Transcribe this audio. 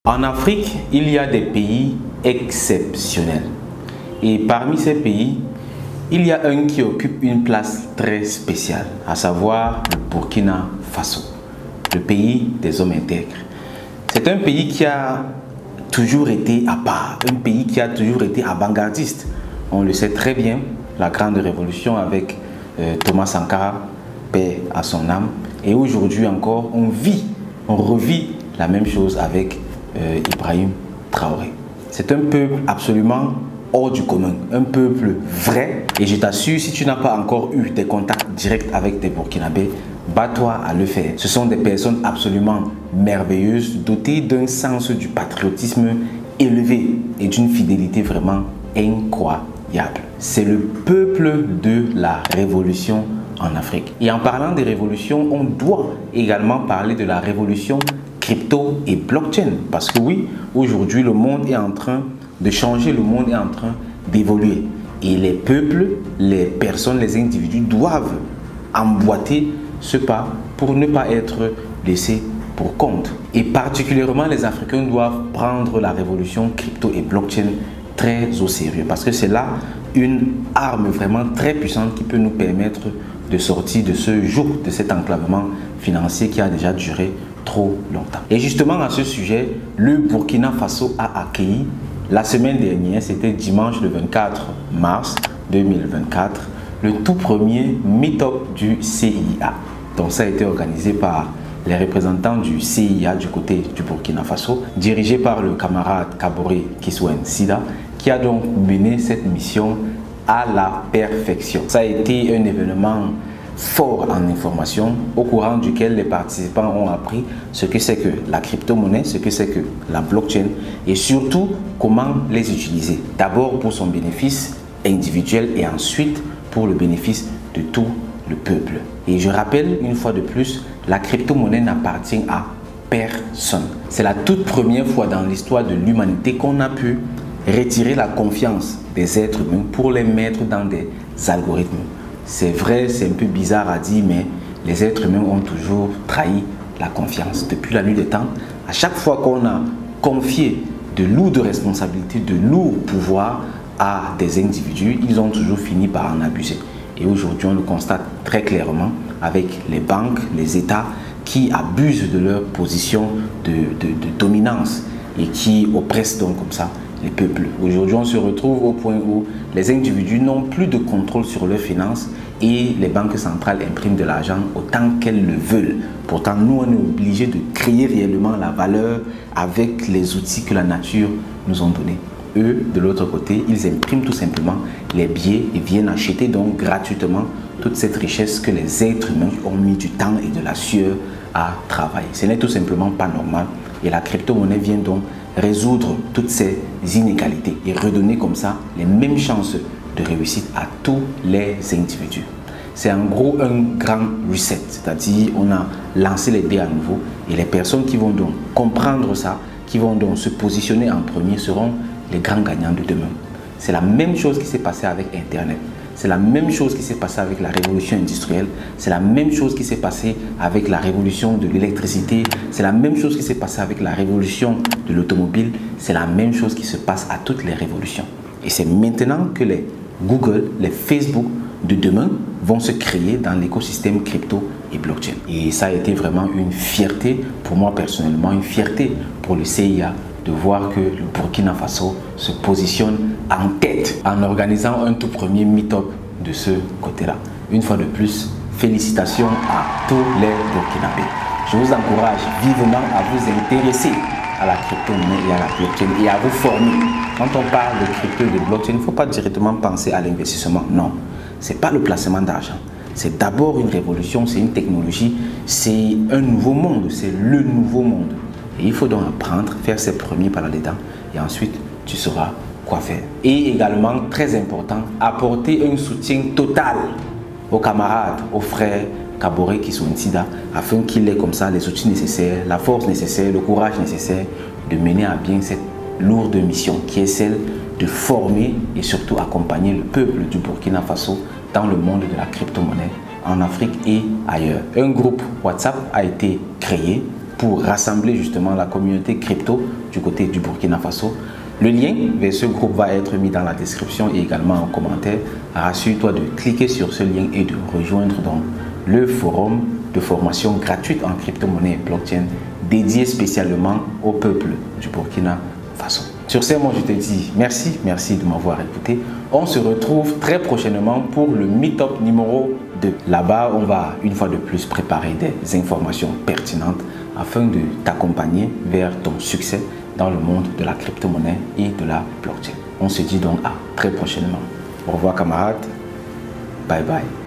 En Afrique, il y a des pays exceptionnels. Et parmi ces pays, il y a un qui occupe une place très spéciale, à savoir le Burkina Faso, le pays des hommes intègres. C'est un pays qui a toujours été à part, un pays qui a toujours été avant-gardiste. On le sait très bien, la grande révolution avec Thomas Sankara, paix à son âme. Et aujourd'hui encore, on revit la même chose avec Ibrahim Traoré. C'est un peuple absolument hors du commun, un peuple vrai. Et je t'assure, si tu n'as pas encore eu des contacts directs avec des Burkinabés, bats-toi à le faire. Ce sont des personnes absolument merveilleuses, dotées d'un sens du patriotisme élevé et d'une fidélité vraiment incroyable. C'est le peuple de la révolution en Afrique. Et en parlant des révolutions, on doit également parler de la révolution crypto et blockchain. Parce que oui, aujourd'hui, le monde est en train de changer, le monde est en train d'évoluer. Et les peuples, les personnes, les individus doivent emboîter ce pas pour ne pas être laissés pour compte. Et particulièrement, les Africains doivent prendre la révolution crypto et blockchain très au sérieux. Parce que c'est là une arme vraiment très puissante qui peut nous permettre de sortir de ce joug, de cet enclavement financier qui a déjà duré trop longtemps. Et justement à ce sujet, le Burkina Faso a accueilli la semaine dernière, c'était dimanche le 24 mars 2024, le tout premier meet-up du CIA. Donc ça a été organisé par les représentants du CIA du côté du Burkina Faso, dirigé par le camarade Kaboré Kissouen Sida, qui a donc mené cette mission à la perfection. Ça a été un événement fort en information, au courant duquel les participants ont appris ce que c'est que la crypto-monnaie, ce que c'est que la blockchain et surtout comment les utiliser. D'abord pour son bénéfice individuel et ensuite pour le bénéfice de tout le peuple. Et je rappelle une fois de plus, la crypto-monnaie n'appartient à personne. C'est la toute première fois dans l'histoire de l'humanité qu'on a pu retirer la confiance des êtres humains pour les mettre dans des algorithmes. C'est vrai, c'est un peu bizarre à dire, mais les êtres humains ont toujours trahi la confiance. Depuis la nuit des temps, à chaque fois qu'on a confié de lourdes responsabilités, de lourds pouvoirs à des individus, ils ont toujours fini par en abuser. Et aujourd'hui, on le constate très clairement avec les banques, les États qui abusent de leur position de dominance et qui oppressent donc comme ça les peuples. Aujourd'hui, on se retrouve au point où les individus n'ont plus de contrôle sur leurs finances et les banques centrales impriment de l'argent autant qu'elles le veulent. Pourtant, nous, on est obligés de créer réellement la valeur avec les outils que la nature nous a donnés. Eux, de l'autre côté, ils impriment tout simplement les billets et viennent acheter donc gratuitement toute cette richesse que les êtres humains ont mis du temps et de la sueur à travailler. Ce n'est tout simplement pas normal et la crypto-monnaie vient donc résoudre toutes ces inégalités et redonner comme ça les mêmes chances de réussite à tous les individus. C'est en gros un grand reset, c'est-à-dire on a lancé les dés à nouveau et les personnes qui vont donc comprendre ça, qui vont donc se positionner en premier seront les grands gagnants de demain. C'est la même chose qui s'est passée avec Internet. C'est la même chose qui s'est passée avec la révolution industrielle. C'est la même chose qui s'est passée avec la révolution de l'électricité. C'est la même chose qui s'est passée avec la révolution de l'automobile. C'est la même chose qui se passe à toutes les révolutions. Et c'est maintenant que les Google, les Facebook de demain vont se créer dans l'écosystème crypto et blockchain. Et ça a été vraiment une fierté pour moi personnellement, une fierté pour le CIA de voir que le Burkina Faso se positionne en tête en organisant un tout premier meet-up de ce côté-là. Une fois de plus, félicitations à tous les Burkinabés. Je vous encourage vivement à vous intéresser à la crypto-monnaie et à la blockchain et à vous former. Quand on parle de crypto et de blockchain, il ne faut pas directement penser à l'investissement. Non, ce n'est pas le placement d'argent. C'est d'abord une révolution, c'est une technologie, c'est un nouveau monde, c'est le nouveau monde. Et il faut donc apprendre, faire ses premiers pas là-dedans et ensuite tu sauras quoi faire. Et également, très important, apporter un soutien total aux camarades, aux frères Kaboré Kissouen Sida afin qu'il ait comme ça les outils nécessaires, la force nécessaire, le courage nécessaire de mener à bien cette lourde mission qui est celle de former et surtout accompagner le peuple du Burkina Faso dans le monde de la crypto-monnaie en Afrique et ailleurs. Un groupe WhatsApp a été créé pour rassembler justement la communauté crypto du côté du Burkina Faso. Le lien vers ce groupe va être mis dans la description et également en commentaire. Rassure-toi de cliquer sur ce lien et de rejoindre donc le forum de formation gratuite en crypto-monnaie et blockchain dédié spécialement au peuple du Burkina Faso. Sur ce, moi je te dis merci de m'avoir écouté. On se retrouve très prochainement pour le Meetup numéro 2. Là-bas, on va une fois de plus préparer des informations pertinentes afin de t'accompagner vers ton succès dans le monde de la crypto-monnaie et de la blockchain. On se dit donc à très prochainement. Au revoir camarades. Bye bye.